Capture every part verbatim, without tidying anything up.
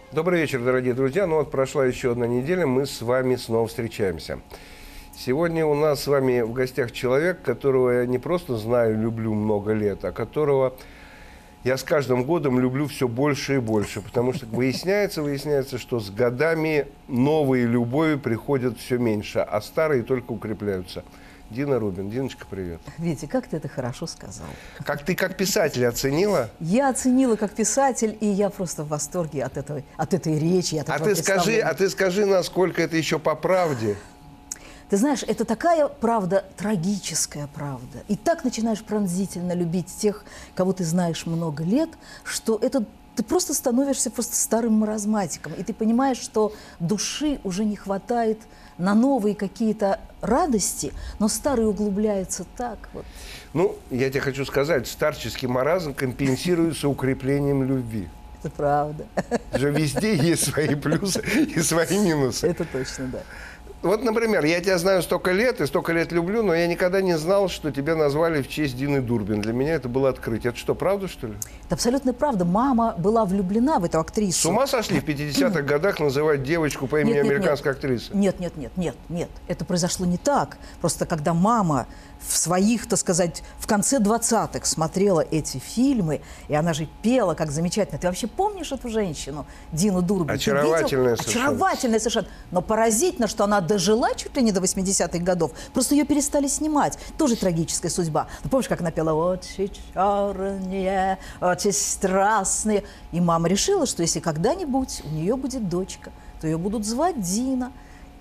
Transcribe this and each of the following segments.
Добрый вечер, дорогие друзья. Ну вот прошла еще одна неделя, мы с вами снова встречаемся. Сегодня у нас с вами в гостях человек, которого я не просто знаю, люблю много лет, а которого я с каждым годом люблю все больше и больше. Потому что выясняется, выясняется, что с годами новые любови приходят все меньше, а старые только укрепляются. Дина Рубин. Диночка, привет. Витя, как ты это хорошо сказал. Как ты как писатель оценила? Я оценила как писатель, и я просто в восторге от этой, от этой речи. От А ты, скажи, а ты скажи, насколько это еще по правде? Ты знаешь, это такая правда, трагическая правда. И так начинаешь пронзительно любить тех, кого ты знаешь много лет, что это ты просто становишься просто старым маразматиком. И ты понимаешь, что души уже не хватает на новые какие-то радости, но старый углубляется так вот. Ну, я тебе хочу сказать, старческий маразм компенсируется укреплением любви. Это правда. Же везде есть свои плюсы и свои минусы. Это точно, да. Вот, например, я тебя знаю столько лет и столько лет люблю, но я никогда не знал, что тебя назвали в честь Дины Дурбин. Для меня это было открытие. Это что, правда, что ли? Это абсолютно правда. Мама была влюблена в эту актрису. С ума сошли в пятидесятых годах называть девочку по имени Нет, нет, американской нет. актрисы? Нет, нет, нет, нет, нет. Это произошло не так. Просто когда мама в своих, так сказать, в конце двадцатых смотрела эти фильмы, и она же пела, как замечательно. Ты вообще помнишь эту женщину, Дину Дурбин? Очаровательная совершенно. Очаровательная совершенно. Но поразительно, что она дожила чуть ли не до восьмидесятых годов. Просто ее перестали снимать. Тоже трагическая судьба. Ты помнишь, как она пела «Очи черные, очи страстные». И мама решила, что если когда-нибудь у нее будет дочка, то ее будут звать Дина.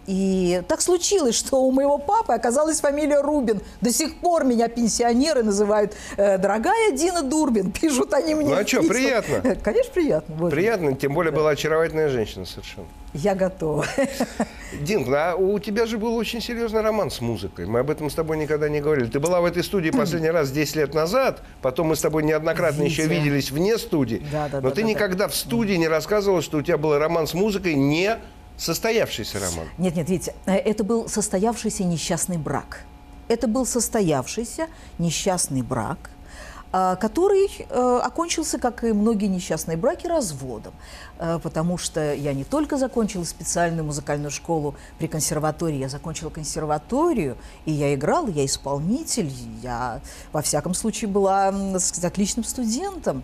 И так случилось, что у моего папы оказалась фамилия Рубин. До сих пор меня пенсионеры называют э, «Дорогая Дина Дурбин». Пишут они мне. Ну а что, приятно? Конечно, приятно. Боже. Приятно, тем более да. Была очаровательная женщина совершенно. Я готова. Дин, а у тебя же был очень серьезный роман с музыкой. Мы об этом с тобой никогда не говорили. Ты была в этой студии последний раз десять лет назад, потом мы с тобой неоднократно Витя. еще виделись вне студии. Да, да, но да, ты да, никогда да. в студии не рассказывала, что у тебя был роман с музыкой, не состоявшийся роман. Нет, нет, Витя, это был состоявшийся несчастный брак. Это был состоявшийся несчастный брак, который окончился, как и многие несчастные браки, разводом. Потому что я не только закончила специальную музыкальную школу при консерватории, я закончила консерваторию, и я играла, я исполнитель, я, во всяком случае, была, так сказать, отличным студентом.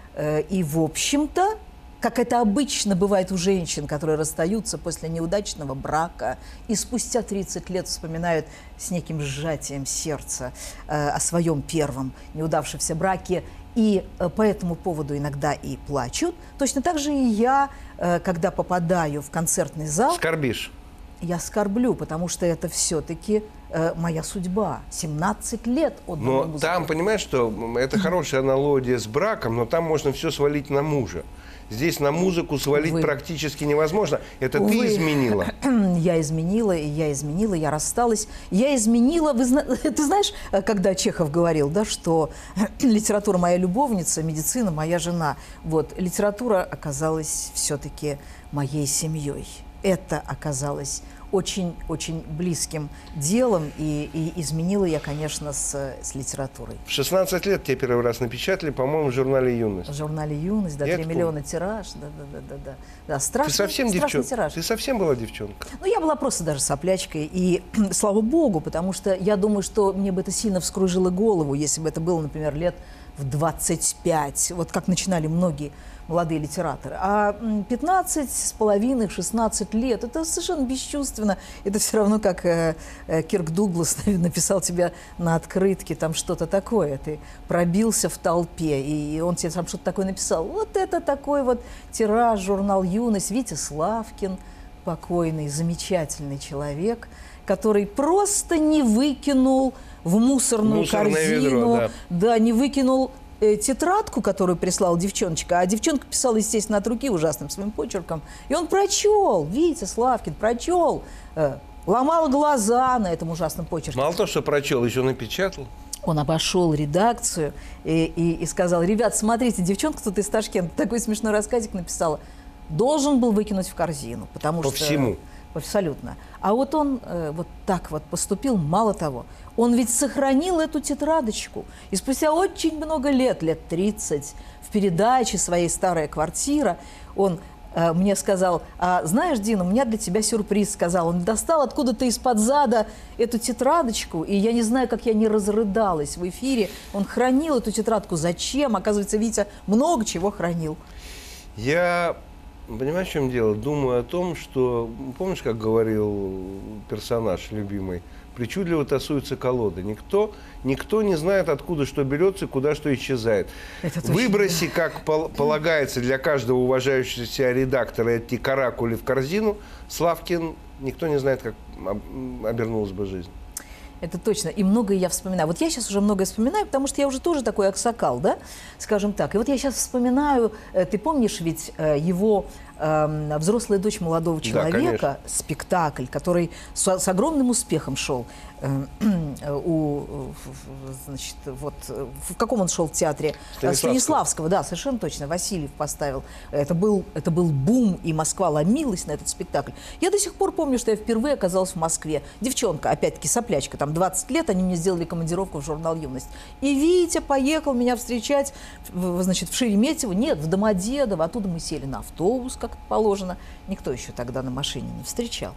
И, в общем-то, как это обычно бывает у женщин, которые расстаются после неудачного брака и спустя тридцать лет вспоминают с неким сжатием сердца э, о своем первом неудавшемся браке, и э, по этому поводу иногда и плачут. Точно так же и я, э, когда попадаю в концертный зал... Скорбишь? Я скорблю, потому что это все-таки э, моя судьба. семнадцать лет отдала музыке. Но там, понимаешь, что это хорошая аналогия с браком, но там можно все свалить на мужа. Здесь на музыку свалить Увы. практически невозможно. Это Увы. ты изменила. Я изменила, и я изменила, я рассталась. Я изменила... Вы, ты знаешь, когда Чехов говорил, да, что литература моя любовница, медицина моя жена. Вот, литература оказалась все-таки моей семьей. Это оказалось очень-очень близким делом, и, и изменила я, конечно, с, с литературой. В шестнадцать лет тебя первый раз напечатали, по-моему, в журнале «Юность». В журнале «Юность», да, три миллиона тираж, да-да-да. Да, страшный, ты совсем страшный девчон... тираж. Ты совсем была девчонка? Ну, я была просто даже соплячкой, и слава богу, потому что я думаю, что мне бы это сильно вскружило голову, если бы это было, например, лет в двадцать пять, вот как начинали многие молодые литераторы. А пятнадцать с половиной, шестнадцать лет, это совершенно бесчувственно. Это все равно, как э, э, Кирк Дуглас написал тебе на открытке там что-то такое. Ты пробился в толпе, и он тебе там что-то такое написал. Вот это такой вот тираж, журнал «Юность». Витя Славкин, покойный, замечательный человек, который просто не выкинул в мусорную Мусорное корзину, ведро, да. да, не выкинул тетрадку, которую прислала девчоночка, а девчонка писала, естественно, от руки ужасным своим почерком. И он прочел, Витя Славкин прочел, э, ломал глаза на этом ужасном почерке. Мало того, что прочел, еще напечатал. Он обошел редакцию и, и, и сказал: ребят, смотрите, девчонка тут из Ташкента такой смешной рассказик написала. Должен был выкинуть в корзину, потому По что... всему. Абсолютно. А вот он э, вот так вот поступил, мало того, он ведь сохранил эту тетрадочку. И спустя очень много лет, лет тридцать, в передаче своей «Старая квартира», он э, мне сказал: а, знаешь, Дина, у меня для тебя сюрприз, сказал. Он достал откуда-то из-под зада эту тетрадочку, и я не знаю, как я не разрыдалась в эфире. Он хранил эту тетрадку. Зачем? Оказывается, Витя много чего хранил. Я, понимаешь, в чем дело? Думаю о том, что, помнишь, как говорил персонаж любимый, причудливо тасуются колоды. Никто, никто не знает, откуда что берется, куда что исчезает. Выброси, да. Как пол, полагается для каждого уважающего себя редактора, эти каракули в корзину. Славкин, никто не знает, как обернулась бы жизнь. Это точно. И многое я вспоминаю. Вот я сейчас уже многое вспоминаю, потому что я уже тоже такой аксакал, да, скажем так. И вот я сейчас вспоминаю, ты помнишь ведь его э, «Взрослая дочь молодого человека», да, спектакль, который с, с огромным успехом шел. Э, у, значит, вот, в каком он шел в театре? Станиславского. Станиславского, да, совершенно точно. Васильев поставил. Это был, это был бум, и Москва ломилась на этот спектакль. Я до сих пор помню, что я впервые оказалась в Москве. Девчонка, опять-таки соплячка, там двадцать лет, они мне сделали командировку в журнал «Юность». И Витя поехал меня встречать, значит, в Шереметьево, нет, в Домодедово. Оттуда мы сели на автобус, как положено. Никто еще тогда на машине не встречал.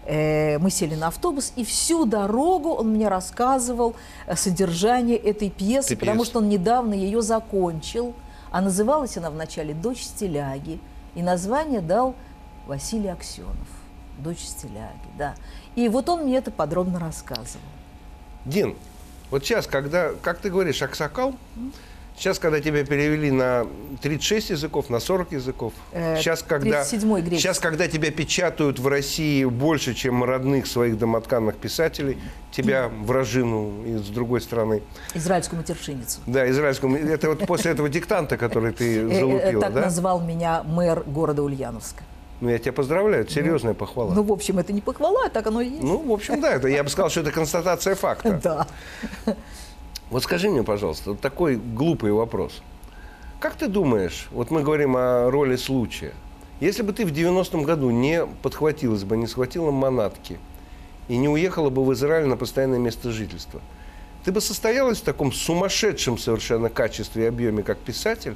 Мы сели на автобус, и всю дорогу он мне рассказывал содержание этой пьесы, Ты потому пьес. что он недавно ее закончил. А называлась она вначале «Дочь стиляги», и название дал Василий Аксенов. «Дочь стиляги», да. И вот он мне это подробно рассказывал. Дин, вот сейчас, когда, как ты говоришь, аксакал, сейчас, когда тебя перевели на тридцать шесть языков, на сорок языков, Э, сейчас, когда, сейчас, когда тебя печатают в России больше, чем родных своих домотканных писателей, тебя вражину из другой страны. Израильскую матершинницу. Да, израильскую. Это вот после этого диктанта, который ты залупила, так да? назвал меня мэр города Ульяновска. Ну, я тебя поздравляю, это серьезная похвала. Ну, в общем, это не похвала, так оно и есть. Ну, в общем, да, это, я бы сказал, что это констатация факта. Да. Вот скажи мне, пожалуйста, вот такой глупый вопрос. Как ты думаешь, вот мы говорим о роли случая, если бы ты в девяностом году не подхватилась бы, не схватила манатки и не уехала бы в Израиль на постоянное место жительства, ты бы состоялась в таком сумасшедшем совершенно качестве и объеме, как писатель?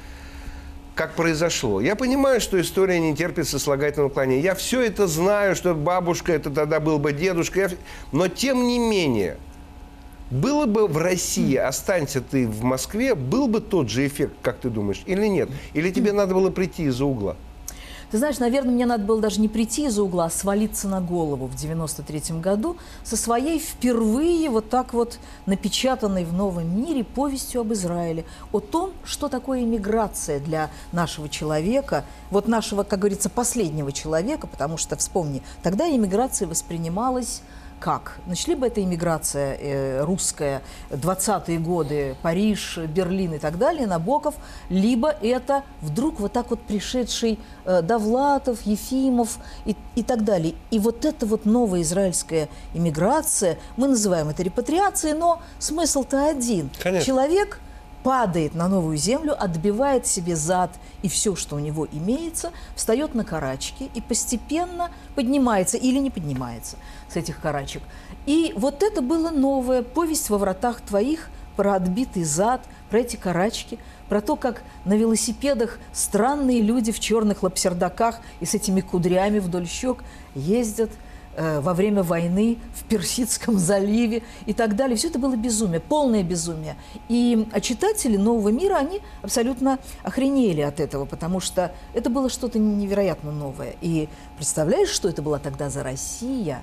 Как произошло? Я понимаю, что история не терпит сослагательного наклонения. Я все это знаю, что бабушка, это тогда был бы дедушка. Я... Но тем не менее... Было бы в России, останься ты в Москве, был бы тот же эффект, как ты думаешь, или нет? Или тебе надо было прийти из-за угла? Ты знаешь, наверное, мне надо было даже не прийти из-за угла, а свалиться на голову в девяносто третьем году со своей впервые вот так вот напечатанной в «Новом мире» повестью об Израиле. О том, что такое иммиграция для нашего человека, вот нашего, как говорится, последнего человека, потому что, вспомни, тогда иммиграция воспринималась... Как? Значит, либо это иммиграция э, русская, двадцатые годы, Париж, Берлин и так далее, Набоков, либо это вдруг вот так вот пришедший э, Довлатов, Ефимов и, и так далее. И вот эта вот новая израильская иммиграция, мы называем это репатриацией, но смысл-то один. Конечно. Человек падает на новую землю, отбивает себе зад и все, что у него имеется, встает на карачки и постепенно поднимается или не поднимается с этих карачек. И вот это было новое, повесть «Во вратах твоих», про отбитый зад, про эти карачки, про то, как на велосипедах странные люди в черных лапсердаках и с этими кудрями вдоль щек ездят во время войны в Персидском заливе и так далее. Все это было безумие, полное безумие. И читатели «Нового мира», они абсолютно охренели от этого, потому что это было что-то невероятно новое. И представляешь, что это была тогда за Россия,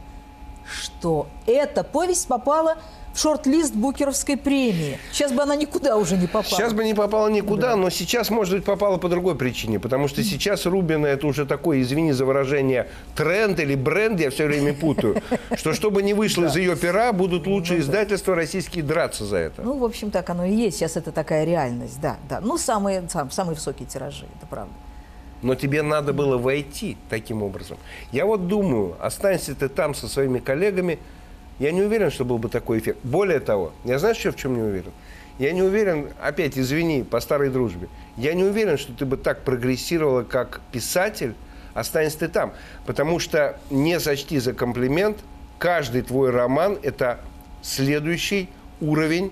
что эта повесть попала в шорт-лист Букеровской премии. Сейчас бы она никуда уже не попала. Сейчас бы не попала никуда, да. Но сейчас, может быть, попала по другой причине. Потому что сейчас Рубина это уже такой, извини за выражение, тренд или бренд, я все время путаю, что чтобы не вышло из ее пера, будут лучшие издательства российские драться за это. Ну, в общем, так оно и есть. Сейчас это такая реальность, да. да. Ну, самые, сам, самые высокие тиражи, это правда. Но тебе надо было войти таким образом. Я вот думаю, останься ты там со своими коллегами, я не уверен, что был бы такой эффект. Более того, я знаешь, что в чем не уверен? Я не уверен, опять извини, по старой дружбе, я не уверен, что ты бы так прогрессировала, как писатель, останься ты там. Потому что, не сочти за комплимент, каждый твой роман – это следующий уровень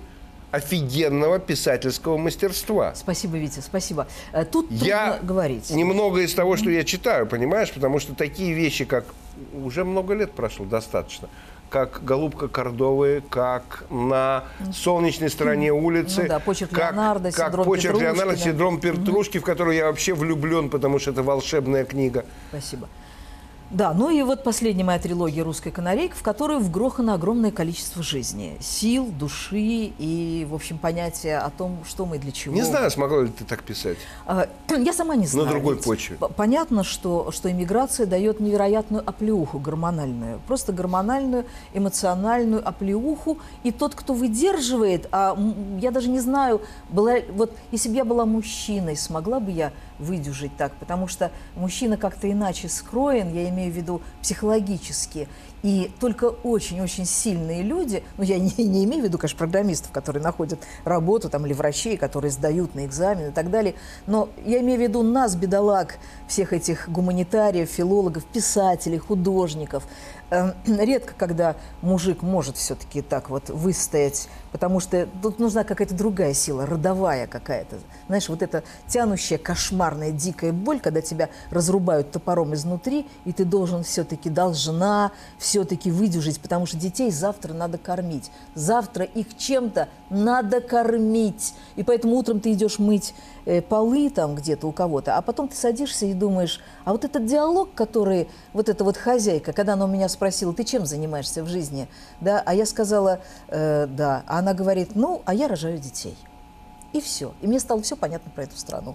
офигенного писательского мастерства. Спасибо, Витя, спасибо. Тут я трудно говорить. Немного из того, что я читаю, понимаешь, потому что такие вещи, как уже много лет прошло, достаточно, как «Голубка Кордовы», как «На солнечной стороне улицы», ну да, почерк как, Леонардо, как синдром почерк Петрушки, Леонардо, да. синдром Петрушки, угу. в которую я вообще влюблен, потому что это волшебная книга. Спасибо. Да, ну и вот последняя моя трилогия «Русская канарейка», в которой вгрохано огромное количество жизни, сил, души и, в общем, понятия о том, что мы и для чего. Не знаю, смогла ли ты так писать. Я сама не знаю. На другой почве. Понятно, что, что иммиграция дает невероятную оплеуху гормональную, просто гормональную, эмоциональную оплеуху. И тот, кто выдерживает, а я даже не знаю, была, вот если бы я была мужчиной, смогла бы я выдержать так, потому что мужчина как-то иначе скроен, я имею в виду психологически, и только очень-очень сильные люди, ну я не, не имею в виду, конечно, программистов, которые находят работу, там, или врачей, которые сдают на экзамены и так далее, но я имею в виду нас, бедолаг, всех этих гуманитариев, филологов, писателей, художников. Редко, когда мужик может все-таки так вот выстоять, потому что тут нужна какая-то другая сила, родовая какая-то. Знаешь, вот эта тянущая, кошмарная, дикая боль, когда тебя разрубают топором изнутри, и ты должен все-таки, должна все-таки выдержать, потому что детей завтра надо кормить. Завтра их чем-то надо кормить. И поэтому утром ты идешь мыть э, полы там где-то у кого-то, а потом ты садишься и думаешь, а вот этот диалог, который, вот эта вот хозяйка, когда она у меня спросила, ты чем занимаешься в жизни, да, а я сказала, э, да, а она говорит, ну, а я рожаю детей. И все. И мне стало все понятно про эту страну.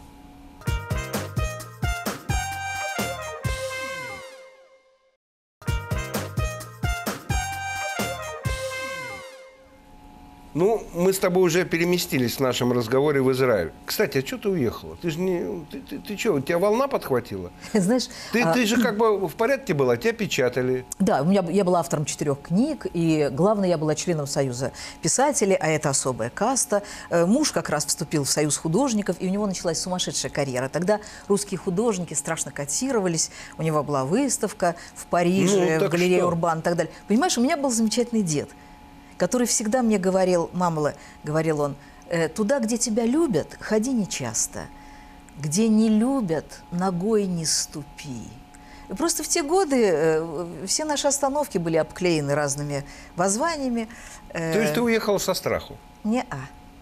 Ну, мы с тобой уже переместились в нашем разговоре в Израиль. Кстати, а что ты уехала? Ты же не... Ты, ты, ты что, у тебя волна подхватила? Знаешь... Ты, а... ты же как бы в порядке была, тебя печатали. Да, у меня, я была автором четырех книг, и главное, я была членом Союза писателей, а это особая каста. Муж как раз вступил в Союз художников, и у него началась сумасшедшая карьера. Тогда русские художники страшно котировались, у него была выставка в Париже, ну, в галерее Урбан и так далее. Понимаешь, у меня был замечательный дед, который всегда мне говорил, мама, говорил он, туда, где тебя любят, ходи нечасто, где не любят, ногой не ступи. И просто в те годы все наши остановки были обклеены разными воззваниями. То есть ты уехала со страху? Не-а.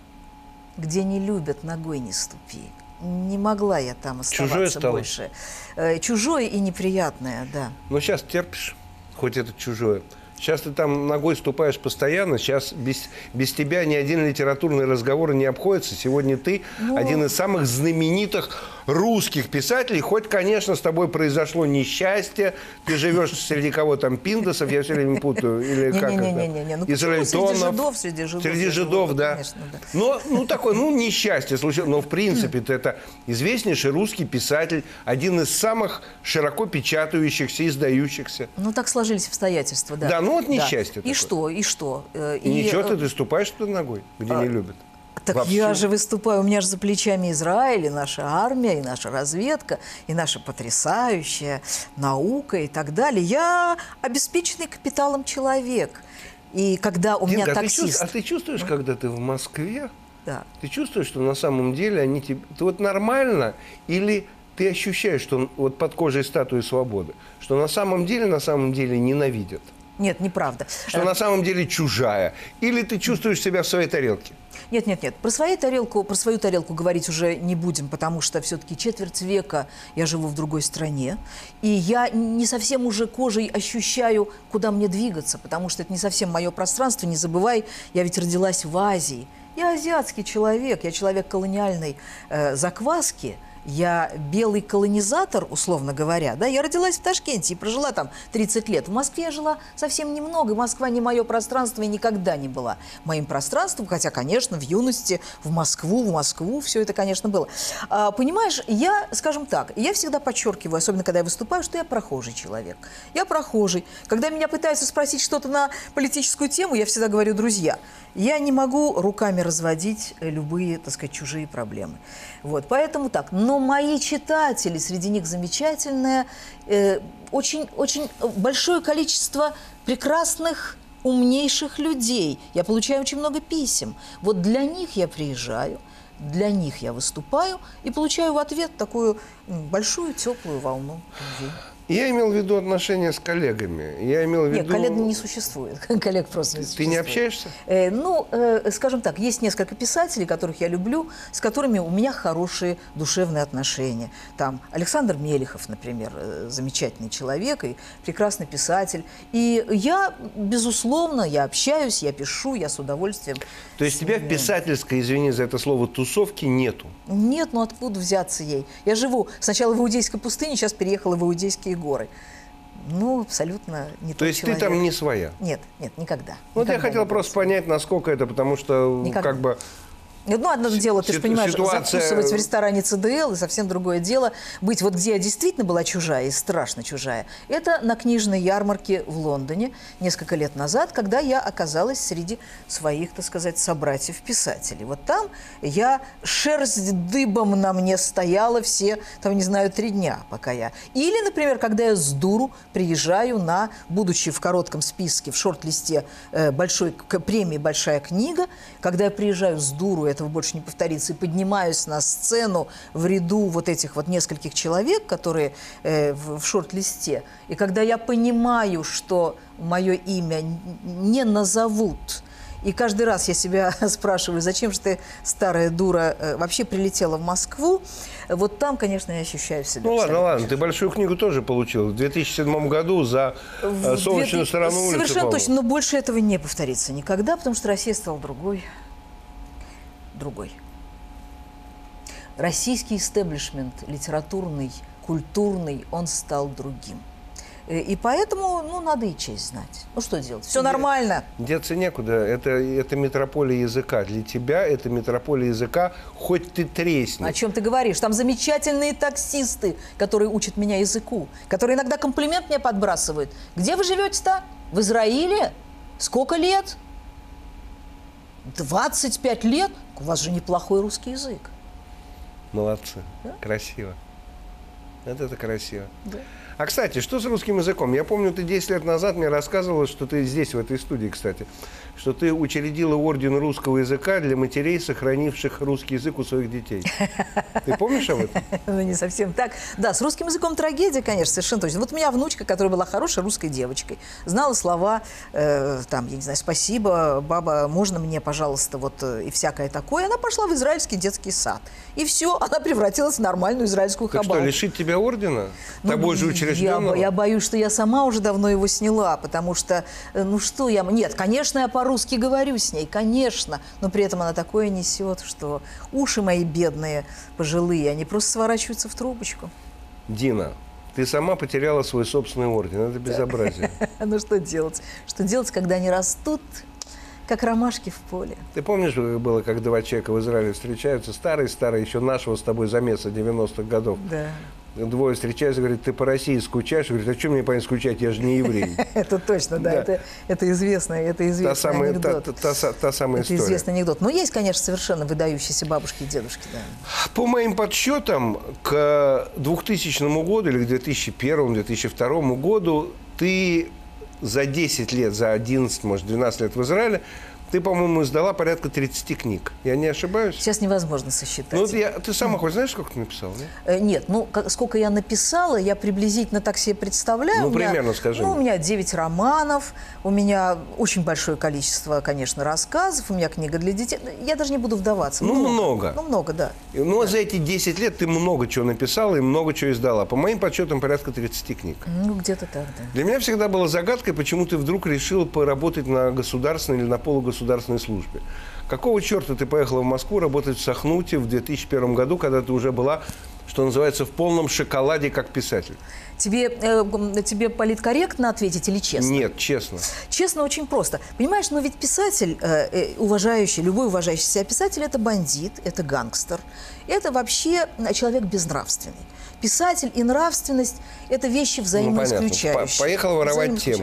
Где не любят, ногой не ступи. Не могла я там оставаться больше. Чужое и неприятное, да. Но сейчас терпишь, хоть это чужое. Сейчас ты там ногой ступаешь постоянно, сейчас без, без тебя ни один литературный разговор не обходится. Сегодня ты ну... один из самых знаменитых русских писателей. Хоть, конечно, с тобой произошло несчастье, ты живешь среди кого там, пиндосов, я все время путаю, или как это? Израильтонов. Среди жидов, среди жидов. Среди жидов, да. Конечно, да. Но, ну, такое, ну, несчастье случилось. Но, в принципе, ты это известнейший русский писатель, один из самых широко печатающихся, издающихся. Ну, так сложились обстоятельства, да. Да, ну, вот несчастье. Да. И что, и что? И, и ничего, ты, ты ступаешь туда ногой, где а... не любят. Так Вовсю. Я же выступаю, у меня же за плечами Израиль, и наша армия, и наша разведка, и наша потрясающая наука и так далее. Я обеспеченный капиталом человек. И когда у Динка, меня а таксист... Ты чувств... А ты чувствуешь, ну? Когда ты в Москве, да. Ты чувствуешь, что на самом деле они тебе... Ты вот нормально или ты ощущаешь, что вот под кожей статуи свободы, что на самом деле, на самом деле ненавидят? Нет, неправда. Что на самом деле чужая. Или ты чувствуешь себя в своей тарелке? Нет, нет, нет. Про свою тарелку, про свою тарелку говорить уже не будем, потому что все-таки четверть века я живу в другой стране, и я не совсем уже кожей ощущаю, куда мне двигаться, потому что это не совсем мое пространство. Не забывай, я ведь родилась в Азии. Я азиатский человек, я человек колониальной э, закваски. Я белый колонизатор, условно говоря, да, я родилась в Ташкенте и прожила там тридцать лет. В Москве я жила совсем немного, Москва не мое пространство и никогда не была моим пространством, хотя, конечно, в юности в Москву, в Москву все это, конечно, было. А, понимаешь, я, скажем так, я всегда подчеркиваю, особенно когда я выступаю, что я прохожий человек. Я прохожий. Когда меня пытаются спросить что-то на политическую тему, я всегда говорю, друзья, я не могу руками разводить любые, так сказать, чужие проблемы. Вот, поэтому так. Но мои читатели, среди них замечательное, э, очень, очень большое количество прекрасных, умнейших людей. Я получаю очень много писем. Вот для них я приезжаю, для них я выступаю и получаю в ответ такую большую теплую волну любви. Я имел в виду отношения с коллегами. Я имел в виду... Нет, коллег не существует. Коллег просто не Ты существует. не общаешься? Э, ну, э, скажем так, есть несколько писателей, которых я люблю, с которыми у меня хорошие душевные отношения. Там Александр Мелехов, например, э, замечательный человек и прекрасный писатель. И я, безусловно, я общаюсь, я пишу, я с удовольствием. То есть тебя в писательской, извини за это слово, тусовки нету? Нет, ну откуда взяться ей? Я живу сначала в Иудейской пустыне, сейчас переехала в Иудейские горы. Ну, абсолютно не тот То есть человек. ты там не своя? Нет, нет, никогда. Вот никогда я хотел не просто была. понять, насколько это, потому что Никогда. как бы... Ну, одно дело, ты же Ситу- понимаешь, ситуация- закусывать в ресторане ЦДЛ, и совсем другое дело быть вот где я действительно была чужая и страшно чужая. Это на книжной ярмарке в Лондоне несколько лет назад, когда я оказалась среди своих, так сказать, собратьев-писателей. Вот там я, шерсть дыбом на мне стояла все, там, не знаю, три дня, пока я... Или, например, когда я с дуру приезжаю на, будучи в коротком списке, в шорт-листе э, большой к- премии «Большая книга», когда я приезжаю с дуру, этого больше не повторится, и поднимаюсь на сцену в ряду вот этих вот нескольких человек, которые э, в, в шорт-листе, и когда я понимаю, что мое имя не назовут, и каждый раз я себя спрашиваю, зачем же ты, старая дура, э, вообще прилетела в Москву, вот там, конечно, я ощущаю себя. Ну ладно, абсолютно ладно, ты чужой. большую книгу тоже получил. В две тысячи седьмом году за э, В солнечную две- сторону улицы. Совершенно по-моему. точно, но больше этого не повторится никогда, потому что Россия стала другой. Другой. Российский истеблишмент, литературный, культурный, он стал другим. Э, И поэтому, ну, надо и честь знать. Ну, что делать? Все Нет. нормально. Деться некуда. Это, это метрополия языка. Для тебя это метрополия языка, хоть ты тресни. О чем ты говоришь? Там замечательные таксисты, которые учат меня языку, которые иногда комплимент мне подбрасывают. Где вы живете-то? В Израиле? Сколько лет? двадцать пять лет? У вас же неплохой русский язык. Молодцы. Да? Красиво. Это, это красиво. Да. А, кстати, что с русским языком? Я помню, ты десять лет назад мне рассказывала, что ты здесь, в этой студии, кстати, что ты учредила орден русского языка для матерей, сохранивших русский язык у своих детей. Ты помнишь об этом? Ну, не совсем так. Да, с русским языком трагедия, конечно, совершенно точно. Вот у меня внучка, которая была хорошей русской девочкой, знала слова, э, там, я не знаю, спасибо, баба, можно мне, пожалуйста, вот, э, и всякое такое. Она пошла в израильский детский сад. И все, она превратилась в нормальную израильскую Так хабалку. что, лишить тебя ордена? Ну, Тобой же я, учрежденного? бо- я боюсь, что я сама уже давно его сняла, потому что, э, ну что я... Нет, конечно, я по-русски говорю с ней, конечно, но при этом она такое несет, что уши мои бедные, пожилые, они просто сворачиваются в трубочку. Дина, ты сама потеряла свой собственный орден. Это безобразие. Ну что делать? Что делать, когда они растут, как ромашки в поле? Ты помнишь, было, как два человека в Израиле встречаются, старые-старые, еще нашего с тобой замеса девяностых годов. Да. Двое встречаются, говорят, ты по России скучаешь? Говорит, а что мне по ней скучать, я же не еврей. Это точно, да, Да. Это, это известный, это известный Та самая, та, анекдот. та- та са- та самая Это история. известный анекдот. Но есть, конечно, совершенно выдающиеся бабушки и дедушки, да. По моим подсчетам, к двухтысячному году или к две тысячи первому - две тысячи второму году ты за десять лет, за одиннадцать, может, двенадцать лет в Израиле, ты, по-моему, издала порядка тридцати книг. Я не ошибаюсь? Сейчас невозможно сосчитать. Ну, вот я, ты сама хоть знаешь, сколько ты написала? Нет? Э, Нет, ну, как- сколько я написала, я приблизительно так себе представляю. Ну, У меня- примерно скажи Ну, мне. у меня девять романов, у меня очень большое количество, конечно, рассказов, у меня книга для детей. Я даже не буду вдаваться. Ну, много. Ну, много, да. Но за эти десять лет ты много чего написала и много чего издала. По моим подсчетам, порядка тридцати книг. Ну, где-то так, да. Для меня всегда была загадкой, почему ты вдруг решила поработать на государственной или на полугосударственной службе. Какого черта ты поехала в Москву работать в Сахнуте в две тысячи первом году, когда ты уже была, что называется, в полном шоколаде как писатель? Тебе, э, м, тебе политкорректно ответить или честно? Нет, честно. Честно, очень просто. Понимаешь, но ведь писатель, э, э, уважающий, любой уважающий себя писатель, это бандит, это гангстер, это вообще человек безнравственный. Писатель и нравственность – это вещи Ну, понятно. взаимоисключающие. По- Поехала воровать Взаимоисключающие. темы.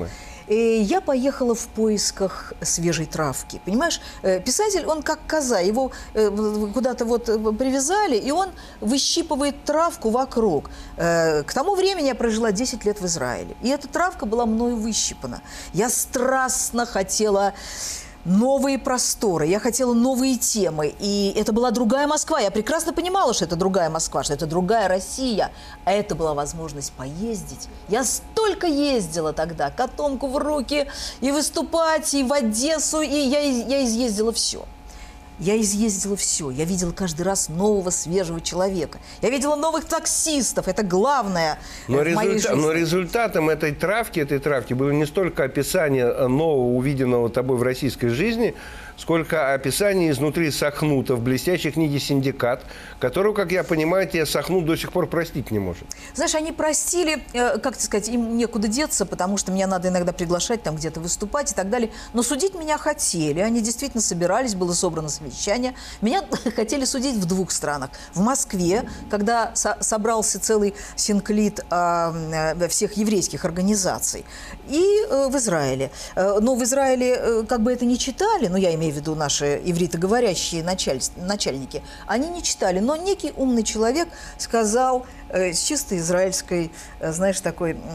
И я поехала в поисках свежей травки. Понимаешь, писатель, он как коза, его куда-то вот привязали, и он выщипывает травку вокруг. К тому времени я прожила десять лет в Израиле, и эта травка была мною выщипана. Я страстно хотела новые просторы, я хотела новые темы, и это была другая Москва. Я прекрасно понимала, что это другая Москва, что это другая Россия, а это была возможность поездить. Я столько ездила тогда, котомку в руки, и выступать, и в Одессу, и я, я изъездила все. Я изъездила все. Я видела каждый раз нового, свежего человека. Я видела новых таксистов. Это главное но в моей результа... жизни. Но результатом этой травки, этой травки было не столько описание нового, увиденного тобой в российской жизни, сколько описание изнутри Сахнута в блестящей книге «Синдикат», которую, как я понимаю, тебе Сахнут до сих пор простить не может. Знаешь, они простили, э, как сказать, им некуда деться, потому что меня надо иногда приглашать там где-то выступать и так далее. Но судить меня хотели. Они действительно собирались, было собрано совещание. Меня хотели судить в двух странах. В Москве, когда со собрался целый синклит э, всех еврейских организаций, и э, в Израиле. Э, но в Израиле э, как бы это не читали, но я имею в виду наши ивритоговорящие началь... начальники, они не читали. Но некий умный человек сказал э, с чисто израильской, э, знаешь, такой э,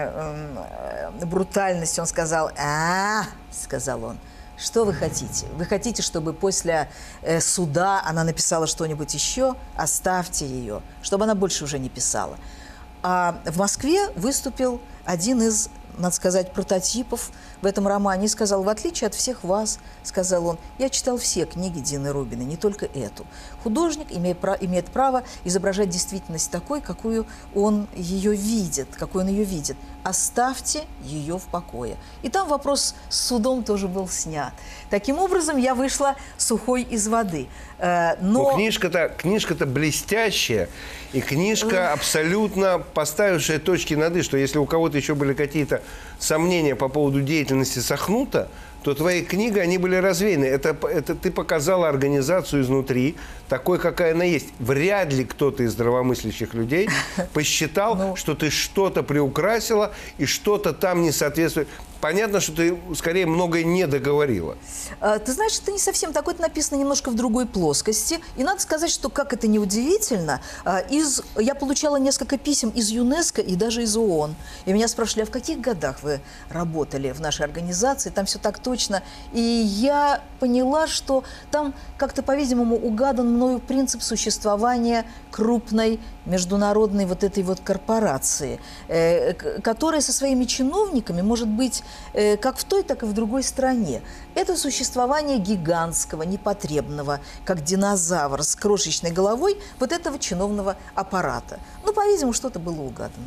э, брутальностью, он сказал: «А, — сказал он, — что вы хотите? Вы хотите, чтобы после э, суда она написала что-нибудь еще? Оставьте ее, чтобы она больше уже не писала». А в Москве выступил один из, надо сказать, прототипов в этом романе и сказал: в отличие от всех вас, сказал он, я читал все книги Дины Рубиной, не только эту. Художник имеет, имеет право изображать действительность такой, какую он ее видит, какой он ее видит. Оставьте ее в покое. И там вопрос с судом тоже был снят. Таким образом, я вышла сухой из воды. Но... Но книжка-то, книжка-то блестящая, и книжка абсолютно поставившая точки над «и», что если у кого-то еще были какие-то сомнения по поводу деятельности Сахнута, то твои книги, они были развеяны. Это, это ты показала организацию изнутри, такой, какая она есть. Вряд ли кто-то из здравомыслящих людей посчитал, ну... что ты что-то приукрасила и что-то там не соответствует. Понятно, что ты, скорее, многое не договорила. Ты знаешь, это не совсем так. Это написано немножко в другой плоскости. И надо сказать, что, как это ни удивительно, из... я получала несколько писем из ЮНЕСКО и даже из ООН. И меня спрашивали: а в каких годах вы работали в нашей организации? Там все так точно. И я поняла, что там как-то, по-видимому, угадан мною принцип существования крупной международной вот этой вот корпорации, э, которая со своими чиновниками может быть э, как в той, так и в другой стране. Это существование гигантского, непотребного, как динозавр с крошечной головой вот этого чиновного аппарата. Ну, по-видимому, что-то было угадано.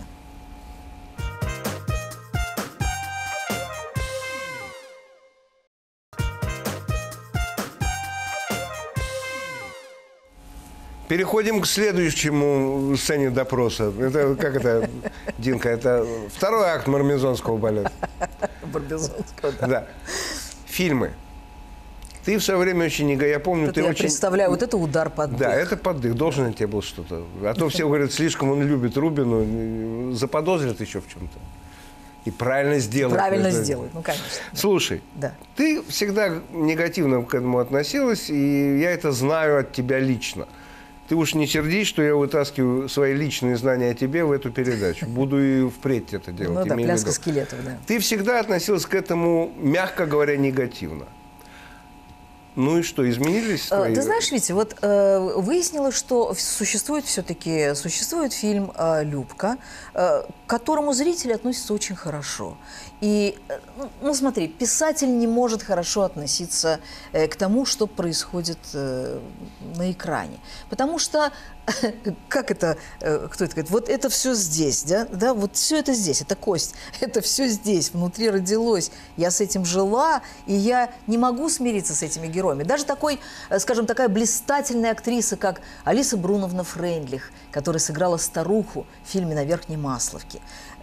Переходим к следующему сцене допроса. Это, как это, Динка, это второй акт Мармезонского балета. Барбизонского, да. Да. Фильмы. Ты в свое время очень... Я помню, это ты я очень... представляю, вот это удар под дых. Да, это под дых. Должен от тебя был что-то. А то все говорят, слишком он любит Рубину. Заподозрят еще в чем-то. И правильно сделать. Правильно это... сделать, ну, конечно. Слушай, да. Ты всегда негативно к этому относилась, и я это знаю от тебя лично. Ты уж не сердись, что я вытаскиваю свои личные знания о тебе в эту передачу. Буду и впредь это делать. Ну да, пляска скелетов, да. Ты всегда относилась к этому, мягко говоря, негативно. Ну и что, изменились твои... Ты знаешь, Витя, вот э, выяснилось, что существует все-таки, существует фильм э, «Любка», э, к которому зрители относятся очень хорошо. И, э, ну смотри, писатель не может хорошо относиться э, к тому, что происходит э, на экране. Потому что, как это, э, кто это говорит, вот это все здесь, да? Да, вот все это здесь, это кость, это все здесь, внутри родилось. Я с этим жила, и я не могу смириться с этими героями. героями. Даже такой, скажем, такая блистательная актриса, как Алиса Бруновна Фрейндлих, которая сыграла старуху в фильме «На Верхней Масловке».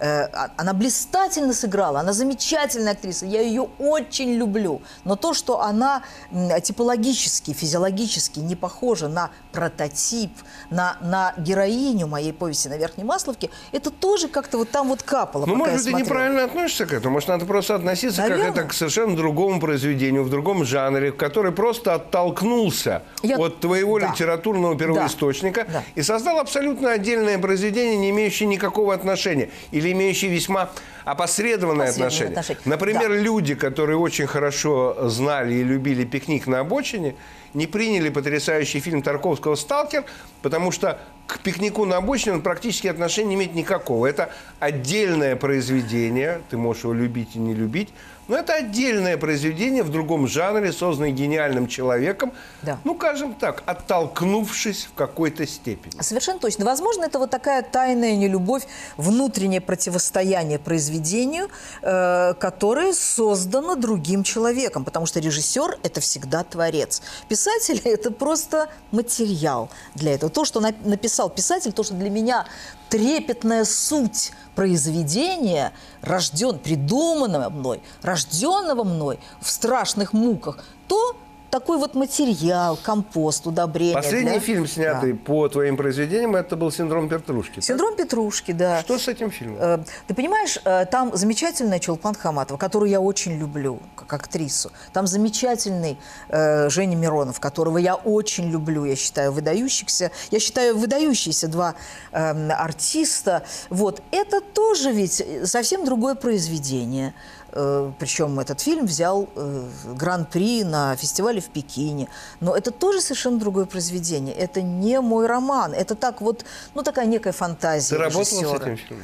Она блистательно сыграла, она замечательная актриса, я ее очень люблю. Но то, что она типологически, физиологически не похожа на прототип, на, на героиню моей повести «На Верхней Масловке», это тоже как-то вот там вот капало. Ну, может быть, ты неправильно относишься к этому. Может, надо просто относиться Наверное. как это к совершенно другому произведению, в другом жанре, который просто оттолкнулся я... от твоего да. литературного первоисточника да. Да. и создал абсолютно отдельное произведение, не имеющее никакого отношения. Или имеющие весьма опосредованное отношение. отношение. Например, да. люди, которые очень хорошо знали и любили «Пикник на обочине», не приняли потрясающий фильм Тарковского «Сталкер», потому что к «Пикнику на обочине» он практически отношения не имеет никакого. Это отдельное произведение, ты можешь его любить и не любить, но это отдельное произведение в другом жанре, созданное гениальным человеком, да. ну, скажем так, оттолкнувшись в какой-то степени. Совершенно точно. Возможно, это вот такая тайная нелюбовь, внутреннее противостояние произведению, э, которое создано другим человеком, потому что режиссер – это всегда творец. Писатель – это просто материал для этого. То, что написал писатель, то, что для меня трепетная суть произведения, рожден, придуманного мной, рожденного мной в страшных муках, то такой вот материал, компост, удобрение. Последний да? фильм, снятый да. по твоим произведениям, это был «Синдром Петрушки». «Синдром так? Петрушки», да. Что с этим фильмом? Э, ты понимаешь, э, там замечательная Чулпан Хаматова, которую я очень люблю, как актрису. Там замечательный э, Женя Миронов, которого я очень люблю, я считаю, выдающихся. Я считаю, выдающиеся два э, артиста. Вот. Это тоже ведь совсем другое произведение. Причем этот фильм взял э, гран-при на фестивале в Пекине. Но это тоже совершенно другое произведение. Это не мой роман. Это так вот, ну, такая некая фантазия Ты режиссера. работала с этим фильмом?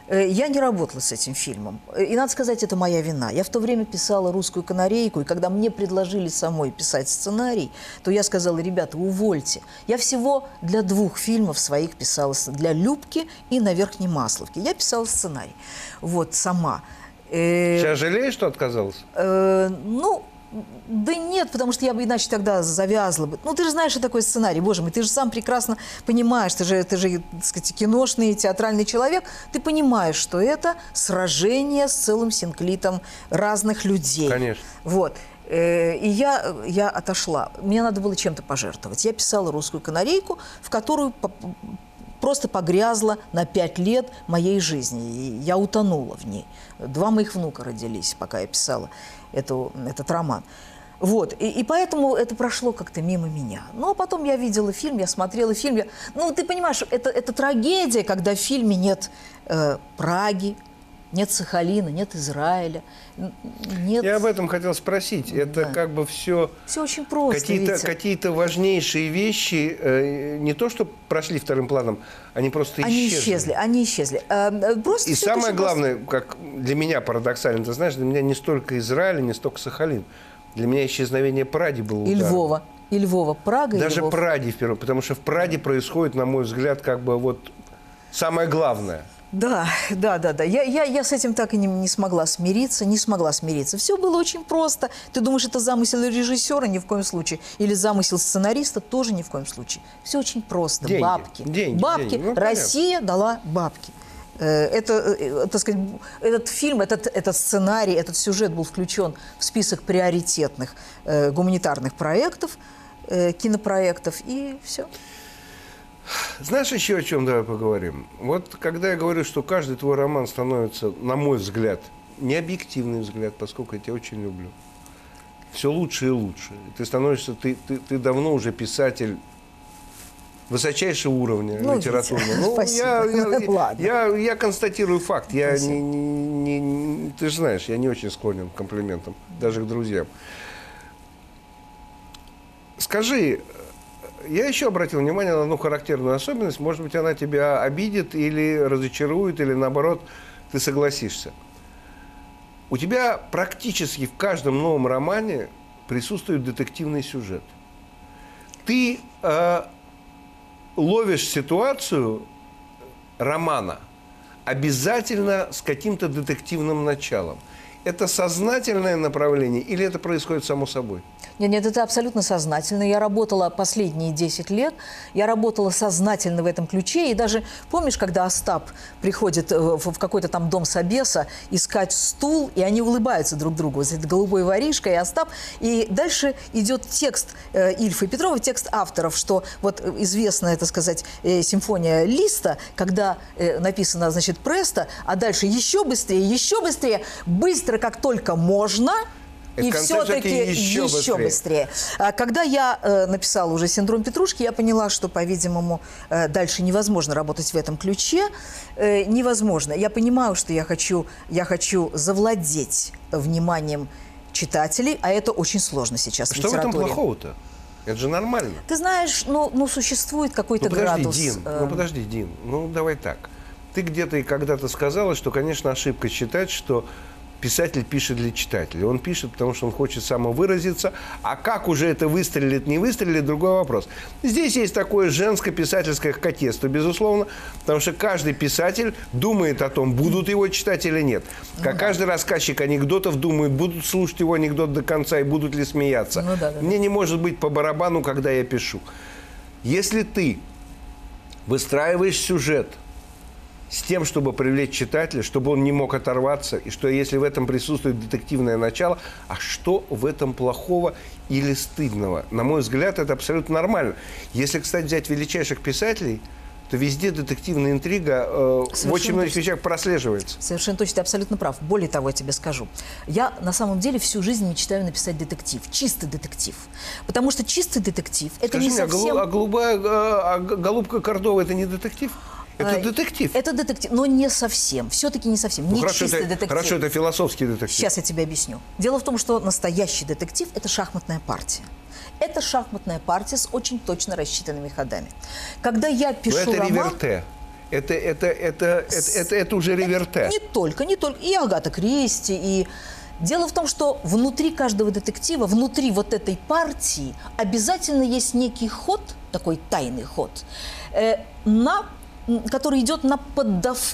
Я не работала с этим фильмом. И, надо сказать, это моя вина. Я в то время писала «Русскую канарейку», и когда мне предложили самой писать сценарий, то я сказала: ребята, увольте. Я всего для двух фильмов своих писала, для «Любки» и «На Верхней Масловке». Я писала сценарий. Вот, сама. Сейчас жалеешь, что отказалась? Э, ну, да нет, потому что я бы иначе тогда завязла бы. Ну, ты же знаешь, что такое сценарий, боже мой, ты же сам прекрасно понимаешь, ты же, ты же, так сказать, киношный, театральный человек, ты понимаешь, что это сражение с целым синклитом разных людей. Конечно. Вот. И я, я отошла. Мне надо было чем-то пожертвовать. Я писала «Русскую канарейку», в которую просто погрязла на пять лет моей жизни. И я утонула в ней. Два моих внука родились, пока я писала эту, этот роман. Вот. И, и поэтому это прошло как-то мимо меня. Ну, а потом я видела фильм, я смотрела фильм. Я... Ну, ты понимаешь, это, это трагедия, когда в фильме нет э, Праги, нет Сахалина, нет Израиля, нет... Я об этом хотел спросить. Это да. как бы все... Все очень просто, Какие-то какие важнейшие вещи э, не то, что прошли вторым планом, они просто они исчезли. исчезли. Они исчезли. Э, просто И самое главное, просто... как для меня парадоксально, ты знаешь, для меня не столько Израиль, не столько Сахалин. Для меня исчезновение Праги было ударом. И Львова. И Львова. Прага Даже и Львов. Праги впервые. Потому что в Праге происходит, на мой взгляд, как бы вот самое главное. Да, да, да, да. Я, я, я с этим так и не, не смогла смириться, не смогла смириться. Все было очень просто. Ты думаешь, это замысел режиссера? Ни в коем случае. Или замысел сценариста? Тоже ни в коем случае. Все очень просто. Деньги. Бабки. Деньги, бабки. деньги. Ну, Россия дала бабки. Это, так сказать, этот фильм, этот, этот сценарий, этот сюжет был включен в список приоритетных э, гуманитарных проектов, э, кинопроектов, и все. Знаешь, еще о чем давай поговорим? Вот когда я говорю, что каждый твой роман становится, на мой взгляд, необъективный взгляд, поскольку я тебя очень люблю, все лучше и лучше. Ты становишься, ты, ты, ты давно уже писатель высочайшего уровня ну, литературного. Ну, спасибо. Я, я, я, я, я констатирую факт. Я не, не, не, ты же знаешь, я не очень склонен к комплиментам, даже к друзьям. Скажи, я еще обратил внимание на одну характерную особенность. Может быть, она тебя обидит или разочарует, или наоборот, ты согласишься. У тебя практически в каждом новом романе присутствует детективный сюжет. Ты э, ловишь ситуацию романа обязательно с каким-то детективным началом. Это сознательное направление или это происходит само собой? Нет, нет, это абсолютно сознательно. Я работала последние десять лет, я работала сознательно в этом ключе. И даже, помнишь, когда Остап приходит в, в какой-то там дом собеса искать стул, и они улыбаются друг другу. Это голубой воришка и Остап. И дальше идет текст э, Ильфа и Петрова, текст авторов, что вот известная, так сказать, э, симфония Листа, когда э, написано, значит, Престо, а дальше еще быстрее, еще быстрее, быстро, как только можно. И все-таки еще, еще быстрее. быстрее. Когда я э, написала уже «Синдром Петрушки», я поняла, что, по-видимому, э, дальше невозможно работать в этом ключе. Э, невозможно. Я понимаю, что я хочу, я хочу завладеть вниманием читателей, а это очень сложно сейчас в Что литературе. в этом плохого-то? Это же нормально. Ты знаешь, ну, ну существует какой-то ну, подожди, градус. Дин, э... ну подожди, Дин, ну давай так. Ты где-то и когда-то сказала, что, конечно, ошибка считать, что писатель пишет для читателя. Он пишет, потому что он хочет самовыразиться. А как уже это выстрелит, не выстрелит, другой вопрос. Здесь есть такое женско-писательское кокетство, безусловно, потому что каждый писатель думает о том, будут его читать или нет. Как ну, каждый да. рассказчик анекдотов думает, будут слушать его анекдот до конца и будут ли смеяться. Ну, да, да, Мне да. не может быть по барабану, когда я пишу. Если ты выстраиваешь сюжет с тем, чтобы привлечь читателя, чтобы он не мог оторваться, и что если в этом присутствует детективное начало, а что в этом плохого или стыдного? На мой взгляд, это абсолютно нормально. Если, кстати, взять величайших писателей, то везде детективная интрига э, в очень многих вещах прослеживается. Совершенно точно, ты абсолютно прав. Более того, я тебе скажу. Я на самом деле всю жизнь мечтаю написать детектив, чистый детектив. Потому что чистый детектив – это Скажи не мне, совсем… а, голубая, а голубка Кордова – это не детектив? Это детектив. Это детектив, но не совсем. Все-таки не совсем. Ну, не хорошо, чистый это, детектив. Хорошо, это философский детектив. Сейчас я тебе объясню. Дело в том, что настоящий детектив – это шахматная партия. Это шахматная партия с очень точно рассчитанными ходами. Когда я пишу но это роман… реверте. Это, это, это, с... это, это, это уже реверте. Не только, не только. И Агата Кристи, и… Дело в том, что внутри каждого детектива, внутри вот этой партии обязательно есть некий ход, такой тайный ход, э, на… который идет на поддавки